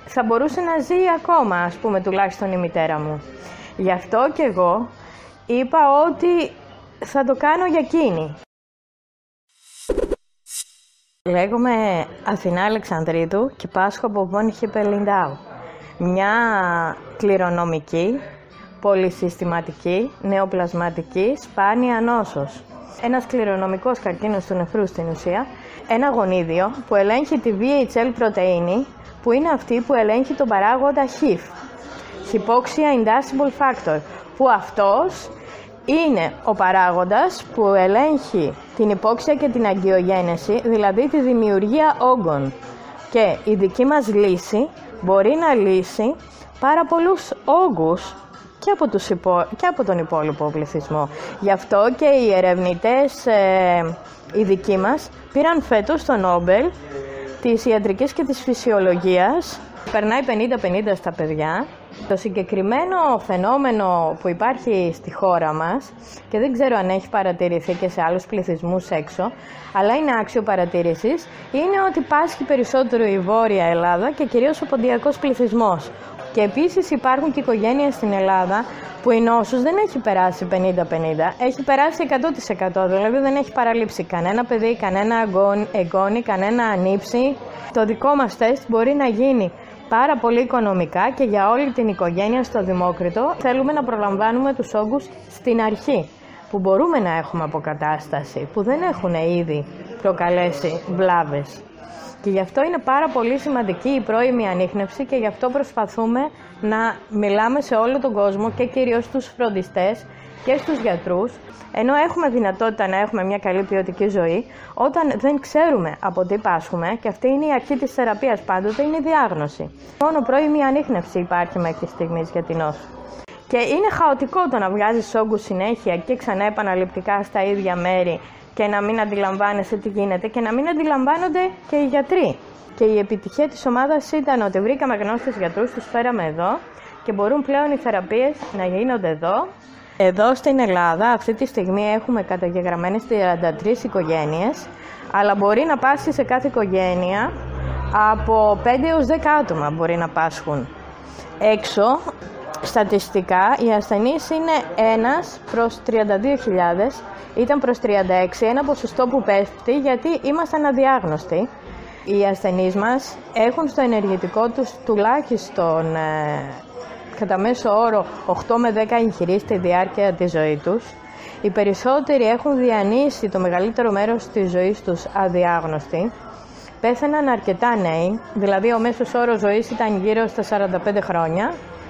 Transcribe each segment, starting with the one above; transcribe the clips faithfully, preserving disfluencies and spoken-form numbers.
θα μπορούσε να ζει ακόμα, ας πούμε, τουλάχιστον η μητέρα μου. Γι' αυτό και εγώ είπα ότι θα το κάνω για εκείνη. Λέγομαι Αθηνά Αλεξανδρίδου και πάσχω από Βόνιχε Πελιντάου. Μια κληρονομική, πολυσυστηματική, νεοπλασματική, σπάνια νόσος. Ένας κληρονομικός καρκίνος του νεφρού στην ουσία. Ένα γονίδιο που ελέγχει τη βι έιτς ελ πρωτεΐνη, που είναι αυτή που ελέγχει τον παράγοντα χιφ, Hypoxia Inducible Factor, που αυτός είναι ο παράγοντας που ελέγχει την υπόξια και την αγκιογένεση, δηλαδή τη δημιουργία όγκων. Και η δική μας λύση μπορεί να λύσει πάρα πολλούς όγκους και από, τους υπο... και από τον υπόλοιπο πληθυσμό. Γι' αυτό και οι ερευνητές, ε, οι δικοί μας, πήραν φέτος το Νόμπελ της ιατρικής και της φυσιολογίας. Περνάει πενήντα πενήντα στα παιδιά. Το συγκεκριμένο φαινόμενο που υπάρχει στη χώρα μας, και δεν ξέρω αν έχει παρατηρηθεί και σε άλλους πληθυσμούς έξω, αλλά είναι άξιο παρατήρησης, είναι ότι πάσχει περισσότερο η Βόρεια Ελλάδα και κυρίως ο ποντιακός πληθυσμός. Και επίσης υπάρχουν και οικογένειες στην Ελλάδα που η νόσος δεν έχει περάσει πενήντα πενήντα, έχει περάσει εκατό τοις εκατό, δηλαδή δεν έχει παραλείψει κανένα παιδί, κανένα εγγόνι, κανένα ανήψη. Το δικό μας τεστ μπορεί να γίνει πάρα πολύ οικονομικά και για όλη την οικογένεια στο Δημόκριτο. Θέλουμε να προλαμβάνουμε τους όγκους στην αρχή, που μπορούμε να έχουμε αποκατάσταση, που δεν έχουν ήδη προκαλέσει βλάβες. Και γι' αυτό είναι πάρα πολύ σημαντική η πρώιμη ανίχνευση και γι' αυτό προσπαθούμε να μιλάμε σε όλο τον κόσμο και κυρίως στους φροντιστές και στους γιατρούς, ενώ έχουμε δυνατότητα να έχουμε μια καλή ποιοτική ζωή, όταν δεν ξέρουμε από τι πάσχουμε, και αυτή είναι η αρχή της θεραπείας πάντοτε, είναι η διάγνωση. Μόνο πρώιμη ανίχνευση υπάρχει μέχρι στιγμής για την νόσο. Και είναι χαοτικό το να βγάζεις όγκους συνέχεια και ξανά επαναληπτικά στα ίδια μέρη και να μην αντιλαμβάνεσαι τι γίνεται και να μην αντιλαμβάνονται και οι γιατροί. Και η επιτυχία της ομάδας ήταν ότι βρήκαμε γνώστες γιατρούς, τους φέραμε εδώ και μπορούν πλέον οι θεραπείες να γίνονται εδώ. Εδώ στην Ελλάδα αυτή τη στιγμή έχουμε καταγεγραμμένες τριάντα τρεις οικογένειες, αλλά μπορεί να πάσχει σε κάθε οικογένεια από πέντε έως δέκα άτομα μπορεί να πάσχουν. Έξω, στατιστικά, οι ασθενείς είναι ένας προς τριάντα δύο χιλιάδες, ήταν προς τριάντα έξι, ένα ποσοστό που πέφτει γιατί ήμασταν αδιάγνωστοι. Οι ασθενείς μας έχουν στο ενεργητικό τους τουλάχιστον ε, κατά μέσο όρο οκτώ με δέκα εγχειρήσεις στη διάρκεια της ζωής τους. Οι περισσότεροι έχουν διανύσει το μεγαλύτερο μέρος της ζωής τους αδιάγνωστοι. Πέθαναν αρκετά νέοι, δηλαδή ο μέσος όρος ζωής ήταν γύρω στα σαράντα πέντε χρόνια.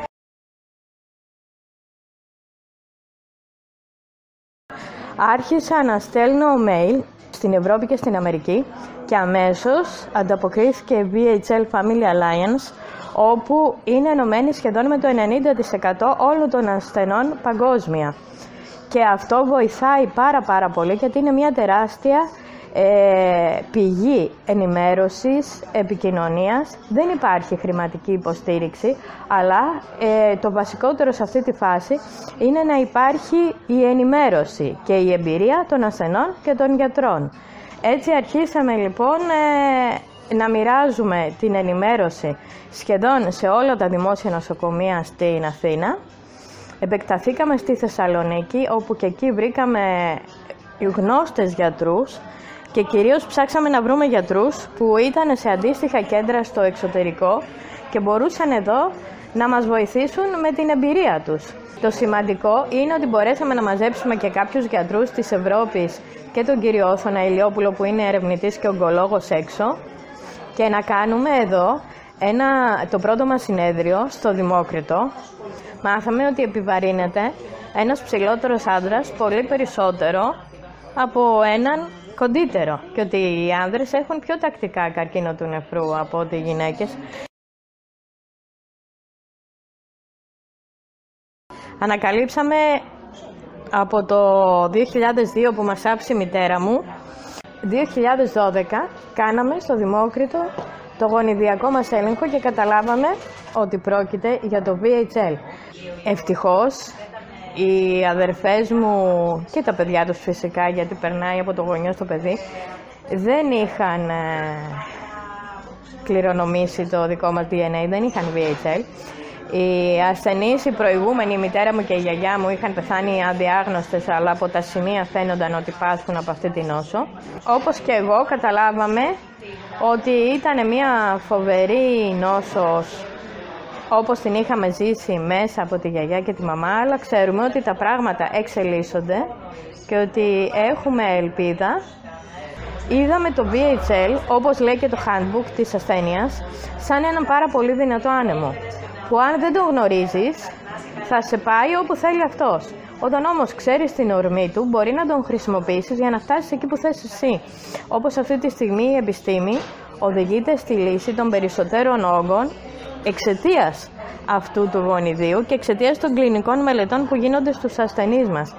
Άρχισα να στέλνω mail στην Ευρώπη και στην Αμερική και αμέσως ανταποκρίθηκε η βι έιτς ελ Family Alliance, όπου είναι ενωμένη σχεδόν με το ενενήντα τοις εκατό όλων των ασθενών παγκόσμια. Και αυτό βοηθάει πάρα πάρα πολύ γιατί είναι μια τεράστια ε, πηγή ενημέρωσης, επικοινωνίας. Δεν υπάρχει χρηματική υποστήριξη, αλλά ε, το βασικότερο σε αυτή τη φάση είναι να υπάρχει η ενημέρωση και η εμπειρία των ασθενών και των γιατρών. Έτσι αρχίσαμε λοιπόν ε, να μοιράζουμε την ενημέρωση σχεδόν σε όλα τα δημόσια νοσοκομεία στην Αθήνα. Επεκταθήκαμε στη Θεσσαλονίκη, όπου και εκεί βρήκαμε γνώστες γιατρούς και κυρίως ψάξαμε να βρούμε γιατρούς που ήταν σε αντίστοιχα κέντρα στο εξωτερικό και μπορούσαν εδώ να μας βοηθήσουν με την εμπειρία τους. Το σημαντικό είναι ότι μπορέσαμε να μαζέψουμε και κάποιους γιατρούς της Ευρώπης και τον κύριο Όθωνα Ηλιόπουλο που είναι ερευνητής και ογκολόγος έξω και να κάνουμε εδώ ένα, το πρώτο μας συνέδριο στο Δημόκριτο. Μάθαμε ότι επιβαρύνεται ένας ψηλότερος άντρας πολύ περισσότερο από έναν κοντύτερο και ότι οι άνδρες έχουν πιο τακτικά καρκίνο του νεφρού από ότι οι γυναίκες. Ανακαλύψαμε από το δύο χιλιάδες δύο που μας άψε η μητέρα μου, δύο χιλιάδες δώδεκα κάναμε στο Δημόκριτο το γονιδιακό μας έλεγχο και καταλάβαμε ότι πρόκειται για το βι έιτς ελ. Ευτυχώς οι αδερφές μου και τα παιδιά τους φυσικά, γιατί περνάει από το γονιό στο παιδί, δεν είχαν ε, κληρονομήσει το δικό μας ντι εν έι, δεν είχαν βι έιτς ελ. Οι ασθενείς, οι προηγούμενοι, η μητέρα μου και η γιαγιά μου είχαν πεθάνει αδιάγνωστες, αλλά από τα σημεία φαίνονταν ότι πάσχουν από αυτή την νόσο. Όπως και εγώ καταλάβαμε ότι ήταν μια φοβερή νόσος όπως την είχαμε ζήσει μέσα από τη γιαγιά και τη μαμά, αλλά ξέρουμε ότι τα πράγματα εξελίσσονται και ότι έχουμε ελπίδα. Είδαμε το βι έιτς ελ, όπως λέει και το handbook της ασθένειας, σαν έναν πάρα πολύ δυνατό άνεμο, που αν δεν το γνωρίζεις θα σε πάει όπου θέλει αυτός. Όταν όμως ξέρεις την ορμή του, μπορεί να τον χρησιμοποιήσεις για να φτάσεις εκεί που θες εσύ. Όπως αυτή τη στιγμή η επιστήμη οδηγείται στη λύση των περισσότερων όγκων εξαιτίας αυτού του γονιδίου και εξαιτίας των κλινικών μελετών που γίνονται στους ασθενείς μας.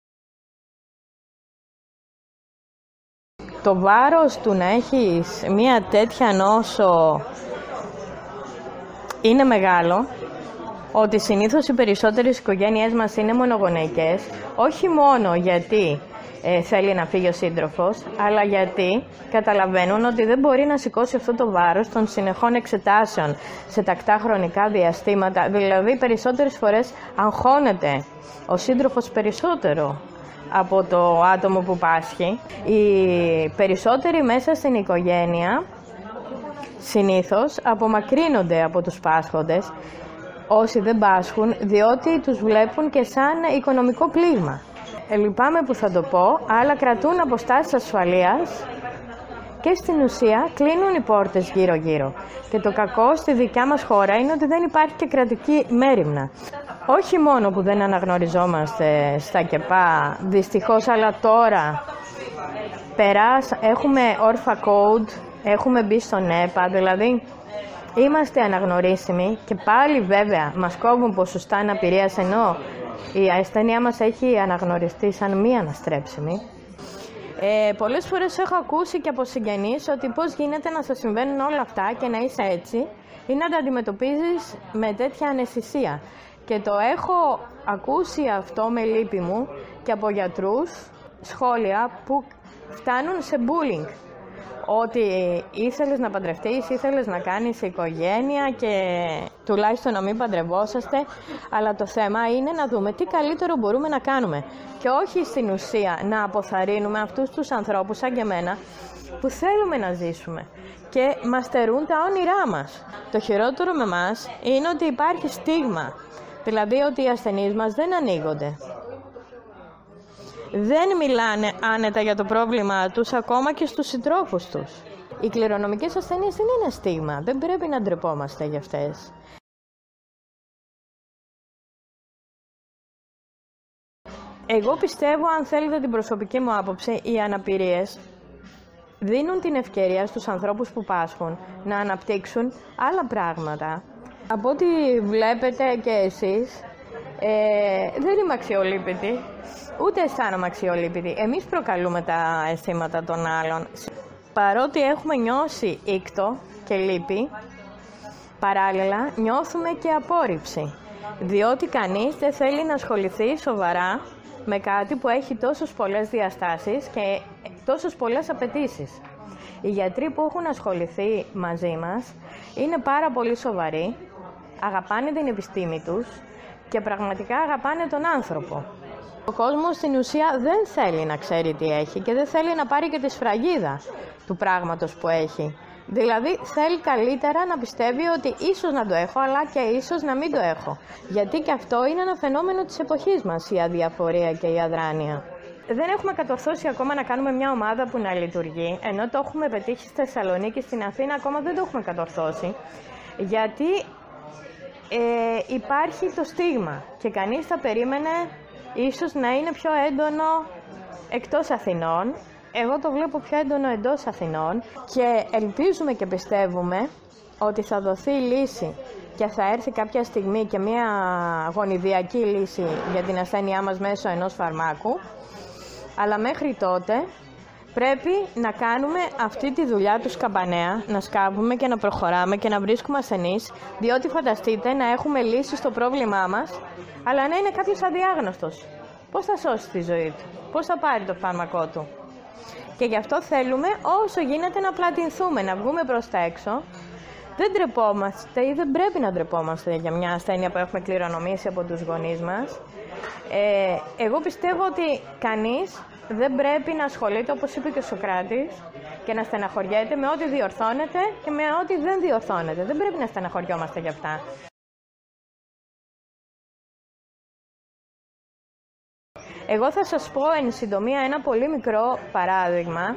Το βάρος του να έχεις μια τέτοια νόσο είναι μεγάλο, ότι συνήθως οι περισσότερες οικογένειές μας είναι μονογονεϊκές, όχι μόνο γιατί ε, θέλει να φύγει ο σύντροφος, αλλά γιατί καταλαβαίνουν ότι δεν μπορεί να σηκώσει αυτό το βάρος των συνεχών εξετάσεων σε τακτά χρονικά διαστήματα. Δηλαδή, περισσότερες φορές αγχώνεται ο σύντροφος περισσότερο από το άτομο που πάσχει. Οι περισσότεροι μέσα στην οικογένεια συνήθως απομακρύνονται από τους πάσχοντες, όσοι δεν πάσχουν, διότι τους βλέπουν και σαν οικονομικό πλήγμα. Ε, λυπάμαι που θα το πω, αλλά κρατούν αποστάσεις ασφαλείας και στην ουσία κλείνουν οι πόρτες γύρω-γύρω. Και το κακό στη δικιά μας χώρα είναι ότι δεν υπάρχει και κρατική μέριμνα. Όχι μόνο που δεν αναγνωριζόμαστε στα ΚΕΠΑ, δυστυχώς, αλλά τώρα περάς, έχουμε όρφα code, έχουμε μπει στον ΕΠΑ, δηλαδή είμαστε αναγνωρίσιμοι και πάλι βέβαια μας κόβουν ποσοστά αναπηρίας, ενώ η ασθένειά μας έχει αναγνωριστεί σαν μη αναστρέψιμη. Ε, πολλές φορές έχω ακούσει και από συγγενείς ότι πώς γίνεται να σας συμβαίνουν όλα αυτά και να είσαι έτσι ή να τα αντιμετωπίζεις με τέτοια αναισθησία. Και το έχω ακούσει αυτό με λύπη μου και από γιατρούς, σχόλια που φτάνουν σε bullying. Ότι ήθελες να παντρευτείς, ήθελες να κάνεις οικογένεια και τουλάχιστον να μην παντρευόσαστε, αλλά το θέμα είναι να δούμε τι καλύτερο μπορούμε να κάνουμε και όχι στην ουσία να αποθαρρύνουμε αυτούς τους ανθρώπους σαν και εμένα που θέλουμε να ζήσουμε και μας στερούν τα όνειρά μας. Το χειρότερο με μας είναι ότι υπάρχει στίγμα, δηλαδή ότι οι ασθενείς μας δεν ανοίγονται. Δεν μιλάνε άνετα για το πρόβλημα τους ακόμα και στους συντρόφους τους. Οι κληρονομικές ασθένειες δεν είναι στίγμα, δεν πρέπει να ντρεπόμαστε για αυτές. Εγώ πιστεύω, αν θέλετε την προσωπική μου άποψη, οι αναπηρίες δίνουν την ευκαιρία στους ανθρώπους που πάσχουν να αναπτύξουν άλλα πράγματα. Από ό,τι βλέπετε και εσείς, ε, δεν είμαι αξιολύπητη. Ούτε αισθάνομαι αξιολύπητη. Εμείς προκαλούμε τα αισθήματα των άλλων. Παρότι έχουμε νιώσει ήκτο και λύπη, παράλληλα νιώθουμε και απόρριψη. Διότι κανείς δεν θέλει να ασχοληθεί σοβαρά με κάτι που έχει τόσες πολλές διαστάσεις και τόσες πολλές απαιτήσεις. Οι γιατροί που έχουν ασχοληθεί μαζί μας είναι πάρα πολύ σοβαροί, αγαπάνε την επιστήμη τους και πραγματικά αγαπάνε τον άνθρωπο. Ο κόσμος στην ουσία δεν θέλει να ξέρει τι έχει και δεν θέλει να πάρει και τη σφραγίδα του πράγματος που έχει. Δηλαδή θέλει καλύτερα να πιστεύει ότι ίσως να το έχω, αλλά και ίσως να μην το έχω. Γιατί και αυτό είναι ένα φαινόμενο της εποχής μας, η αδιαφορία και η αδράνεια. Δεν έχουμε κατορθώσει ακόμα να κάνουμε μια ομάδα που να λειτουργεί, ενώ το έχουμε πετύχει στη Θεσσαλονίκη, στην Αθήνα ακόμα δεν το έχουμε κατορθώσει. Γιατί ε, υπάρχει το στίγμα και κανείς θα περίμενε ίσως να είναι πιο έντονο εκτός Αθηνών. Εγώ το βλέπω πιο έντονο εντός Αθηνών και ελπίζουμε και πιστεύουμε ότι θα δοθεί λύση και θα έρθει κάποια στιγμή και μια γονιδιακή λύση για την ασθένειά μας μέσω ενός φαρμάκου. Αλλά μέχρι τότε πρέπει να κάνουμε αυτή τη δουλειά του σκαμπανέα, να σκάβουμε και να προχωράμε και να βρίσκουμε ασθενείς, διότι φανταστείτε να έχουμε λύσει στο πρόβλημά μας, αλλά να είναι κάποιος αδιάγνωστος. Πώς θα σώσει τη ζωή του, πώς θα πάρει το φάρμακό του. Και γι' αυτό θέλουμε όσο γίνεται να πλατινθούμε, να βγούμε προς τα έξω, δεν ντρεπόμαστε ή δεν πρέπει να ντρεπόμαστε για μια ασθένεια που έχουμε κληρονομήσει από τους γονείς μας. Ε, εγώ πιστεύω ότι κανείς δεν πρέπει να ασχολείται, όπως είπε και ο Σωκράτης, και να στεναχωριέται με ό,τι διορθώνεται και με ό,τι δεν διορθώνεται. Δεν πρέπει να στεναχωριόμαστε γι' αυτά. Εγώ θα σας πω εν συντομία ένα πολύ μικρό παράδειγμα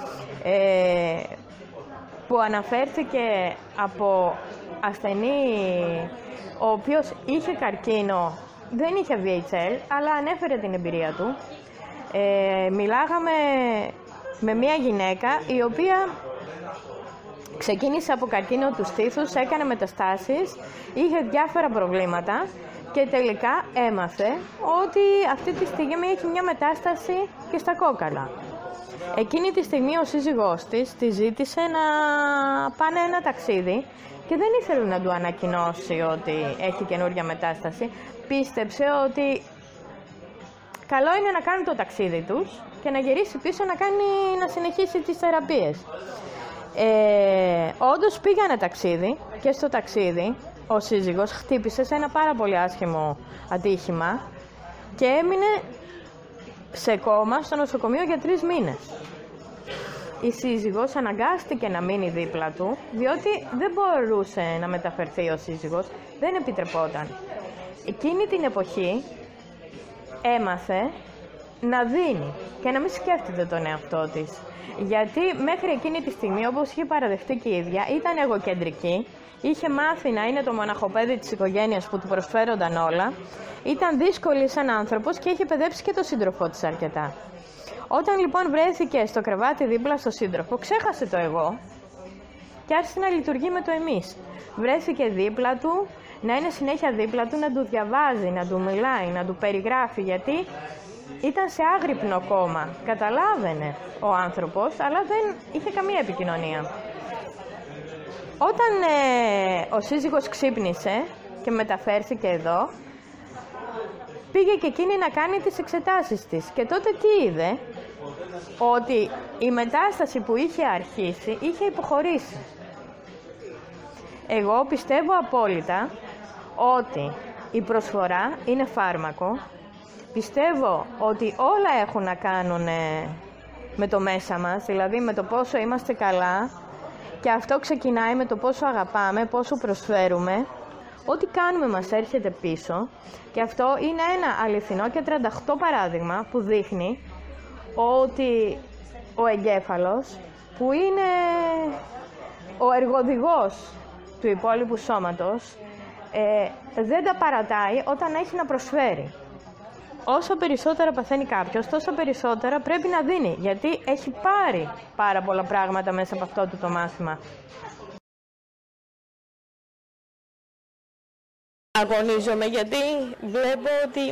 ε, που αναφέρθηκε από ασθενή ο οποίος είχε καρκίνο, δεν είχε βι έιτς ελ, αλλά ανέφερε την εμπειρία του. Ε, μιλάγαμε με μια γυναίκα η οποία ξεκίνησε από καρκίνο του στήθους, έκανε μεταστάσεις, είχε διάφορα προβλήματα και τελικά έμαθε ότι αυτή τη στιγμή έχει μια μετάσταση και στα κόκαλα. Εκείνη τη στιγμή ο σύζυγός της τη ζήτησε να πάνε ένα ταξίδι και δεν ήθελε να του ανακοινώσει ότι έχει καινούργια μετάσταση. Πίστεψε ότι καλό είναι να κάνει το ταξίδι τους και να γυρίσει πίσω να, κάνει, να συνεχίσει τις θεραπείες. Ε, όντως πήγανε ταξίδι και στο ταξίδι ο σύζυγος χτύπησε σε ένα πάρα πολύ άσχημο ατύχημα και έμεινε σε κόμμα στο νοσοκομείο για τρεις μήνες. Η σύζυγος αναγκάστηκε να μείνει δίπλα του, διότι δεν μπορούσε να μεταφερθεί ο σύζυγος, δεν επιτρεπόταν. Εκείνη την εποχή έμαθε να δίνει και να μην σκέφτεται τον εαυτό της. Γιατί μέχρι εκείνη τη στιγμή, όπως είχε παραδεχτεί και η ίδια, ήταν εγωκεντρική, είχε μάθει να είναι το μοναχοπέδι της οικογένειας που του προσφέρονταν όλα, ήταν δύσκολη σαν άνθρωπος και είχε παιδέψει και το σύντροφό της αρκετά. Όταν λοιπόν βρέθηκε στο κρεβάτι δίπλα στο σύντροφο, ξέχασε το εγώ και άρχισε να λειτουργεί με το εμείς. Βρέθηκε δίπλα του, να είναι συνέχεια δίπλα του, να του διαβάζει, να του μιλάει, να του περιγράφει, γιατί ήταν σε άγρυπνο κόμμα. Καταλάβαινε ο άνθρωπος, αλλά δεν είχε καμία επικοινωνία. Όταν ε, ο σύζυγος ξύπνησε και μεταφέρθηκε εδώ, πήγε και εκείνη να κάνει τις εξετάσεις της. Και τότε τι είδε? Ότι η μετάσταση που είχε αρχίσει είχε υποχωρήσει. Εγώ πιστεύω απόλυτα ότι η προσφορά είναι φάρμακο. Πιστεύω ότι όλα έχουν να κάνουν με το μέσα μας, δηλαδή με το πόσο είμαστε καλά, και αυτό ξεκινάει με το πόσο αγαπάμε, πόσο προσφέρουμε. Ό,τι κάνουμε μας έρχεται πίσω και αυτό είναι ένα αληθινό και τριάντα οκτώ παράδειγμα που δείχνει ότι ο εγκέφαλος, που είναι ο εργοδηγός του υπόλοιπου σώματος, ε, δεν τα παρατάει όταν έχει να προσφέρει. Όσο περισσότερα παθαίνει κάποιος, τόσο περισσότερα πρέπει να δίνει, γιατί έχει πάρει πάρα πολλά πράγματα μέσα από αυτό του το μάθημα. Αγωνίζομαι γιατί βλέπω ότι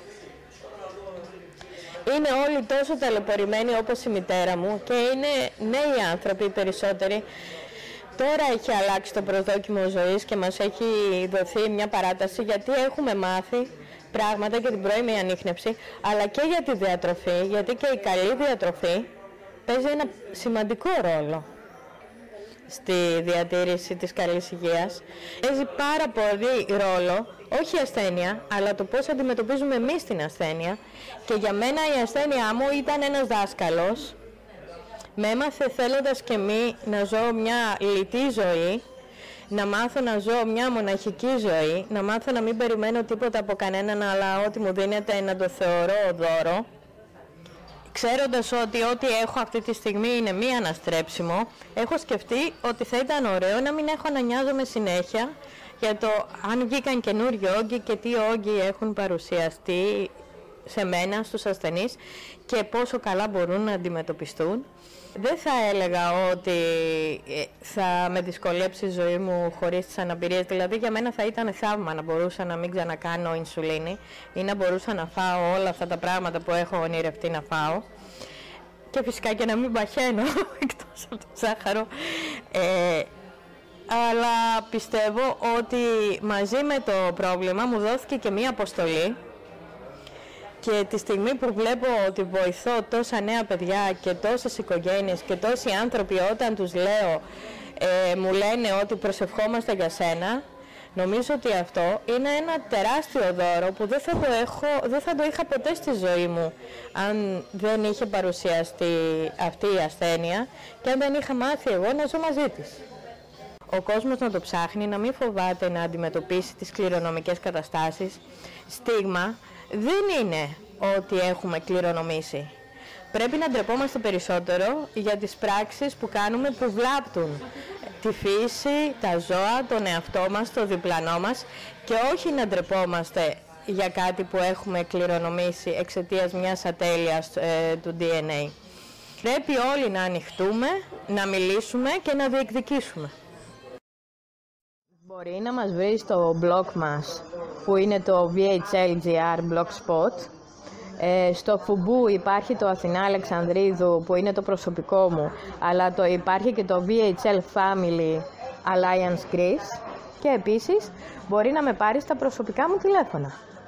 είναι όλοι τόσο ταλαιπωρημένοι όπως η μητέρα μου και είναι νέοι άνθρωποι οι περισσότεροι. Τώρα έχει αλλάξει το προσδόκιμο ζωής και μας έχει δοθεί μια παράταση, γιατί έχουμε μάθει πράγματα για την πρώιμη ανίχνευση, αλλά και για τη διατροφή, γιατί και η καλή διατροφή παίζει ένα σημαντικό ρόλο στη διατήρηση της καλής υγείας. Παίζει πάρα πολύ ρόλο, όχι η ασθένεια, αλλά το πώς αντιμετωπίζουμε εμείς την ασθένεια. Και για μένα η ασθένειά μου ήταν ένας δάσκαλος. Με έμαθε θέλοντας και μη να ζω μια λιτή ζωή, να μάθω να ζω μια μοναχική ζωή, να μάθω να μην περιμένω τίποτα από κανέναν, αλλά ό,τι μου δίνεται να το θεωρώ δώρο. Ξέροντας ότι ό,τι έχω αυτή τη στιγμή είναι μη αναστρέψιμο, έχω σκεφτεί ότι θα ήταν ωραίο να μην έχω να νοιάζομαι συνέχεια για το αν βγήκαν καινούριοι όγκοι και τι όγκοι έχουν παρουσιαστεί σε μένα, στους ασθενείς, και πόσο καλά μπορούν να αντιμετωπιστούν. Δεν θα έλεγα ότι θα με δυσκολέψει η ζωή μου χωρίς τις αναπηρίες. Δηλαδή για μένα θα ήταν θαύμα να μπορούσα να μην ξανακάνω ινσουλίνη ή να μπορούσα να φάω όλα αυτά τα πράγματα που έχω ονειρευτεί να φάω. Και φυσικά και να μην παχαίνω εκτός από το ζάχαρο. Ε, αλλά πιστεύω ότι μαζί με το πρόβλημα μου δόθηκε και μία αποστολή. Και τη στιγμή που βλέπω ότι βοηθώ τόσα νέα παιδιά και τόσες οικογένειες και τόσοι άνθρωποι, όταν τους λέω ε, μου λένε ότι προσευχόμαστε για σένα. Νομίζω ότι αυτό είναι ένα τεράστιο δώρο που δεν θα το, έχω, δεν θα το είχα ποτέ στη ζωή μου αν δεν είχε παρουσιαστεί αυτή η ασθένεια και αν δεν είχα μάθει εγώ να ζω μαζί της. Ο κόσμος να το ψάχνει, να μην φοβάται να αντιμετωπίσει τις κληρονομικές καταστάσεις. Στίγμα δεν είναι ότι έχουμε κληρονομήσει. Πρέπει να ντρεπόμαστε περισσότερο για τις πράξεις που κάνουμε που βλάπτουν τη φύση, τα ζώα, τον εαυτό μας, το διπλανό μας και όχι να ντρεπόμαστε για κάτι που έχουμε κληρονομήσει εξαιτίας μιας ατέλειας ε, του ντι εν έι. Πρέπει όλοι να ανοιχτούμε, να μιλήσουμε και να διεκδικήσουμε. Μπορεί να μας βρει στο blog μας που είναι το βι έιτς ελ τζι αρ Blogspot. Ε, στο Φουμπού υπάρχει το Αθηνά Αλεξανδρίδου που είναι το προσωπικό μου, αλλά το υπάρχει και το βι έιτς ελ Family Alliance Greece και επίσης μπορεί να με πάρει στα προσωπικά μου τηλέφωνα.